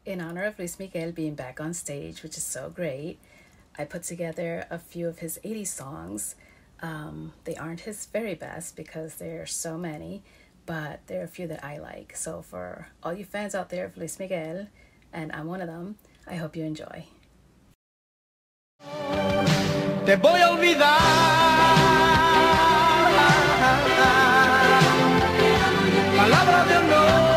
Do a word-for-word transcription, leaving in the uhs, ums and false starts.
In honor of Luis Miguel being back on stage, which is so great, I put together a few of his eighties songs. Um, they aren't his very best because there are so many, but there are a few that I like. So for all you fans out there of Luis Miguel, and I'm one of them, I hope you enjoy. Te voy a olvidar. Palabra de honor.